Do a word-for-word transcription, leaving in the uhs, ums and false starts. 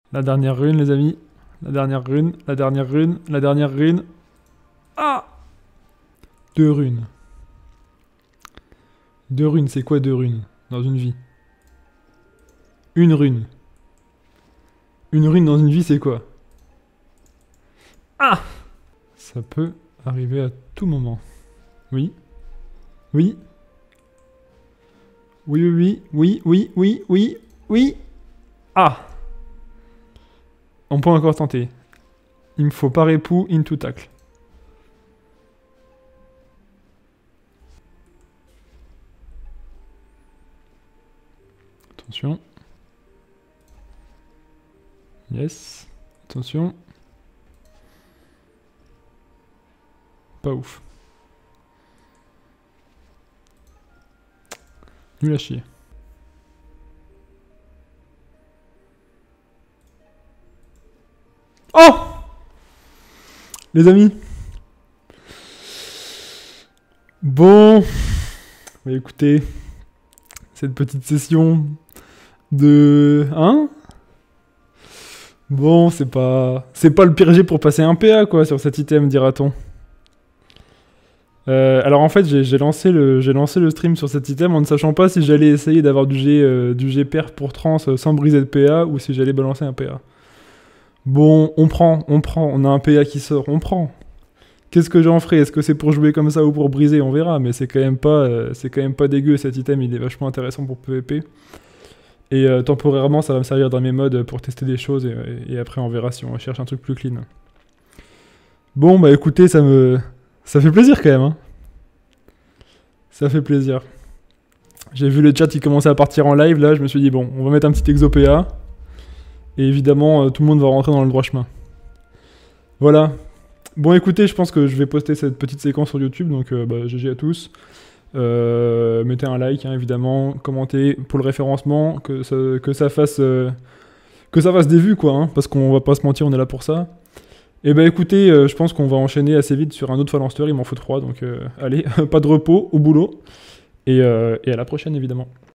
La dernière rune, les amis. La dernière rune, la dernière rune, la dernière rune. Ah! Deux runes. Deux runes, c'est quoi deux runes dans une vie? Une rune. Une rune dans une vie, c'est quoi? Ah! Ça peut arriver à tout moment. Oui. Oui. Oui, oui, oui, oui, oui, oui, oui. Ah! On peut encore tenter. Il me faut par époux into tacle. Attention. Yes. Attention. Pas ouf. Nul à chier. Oh! Les amis. Bon. Bah écoutez. Cette petite session de... Hein? Bon, c'est pas... C'est pas le pire jet pour passer un P A, quoi, sur cet item, dira-t-on. Euh, alors en fait, j'ai lancé, le, lancé le stream sur cet item en ne sachant pas si j'allais essayer d'avoir du G, euh, du G perf pour trans euh, sans briser de P A ou si j'allais balancer un P A. Bon, on prend, on prend, on a un P A qui sort, on prend. Qu'est-ce que j'en ferai? Est-ce que c'est pour jouer comme ça ou pour briser? On verra, mais c'est quand même pas, euh, c'est quand même pas dégueu cet item, il est vachement intéressant pour P V P. Et euh, temporairement, ça va me servir dans mes mods pour tester des choses et, et, et après on verra si on cherche un truc plus clean. Bon, bah écoutez, ça me... Ça fait plaisir quand même, hein. Ça fait plaisir. J'ai vu le chat qui commençait à partir en live, là je me suis dit bon, on va mettre un petit exo P A. Et évidemment, euh, tout le monde va rentrer dans le droit chemin. Voilà. Bon écoutez, je pense que je vais poster cette petite séquence sur YouTube, donc euh, bah, G G à tous. Euh, mettez un like, hein, évidemment, commentez pour le référencement, que ça, que ça fasse euh, que ça fasse des vues, quoi, hein, parce qu'on va pas se mentir, on est là pour ça. Et bah écoutez, euh, je pense qu'on va enchaîner assez vite sur un autre Phalanster, il m'en faut trois, donc euh, allez, pas de repos, au boulot, et, euh, et à la prochaine évidemment.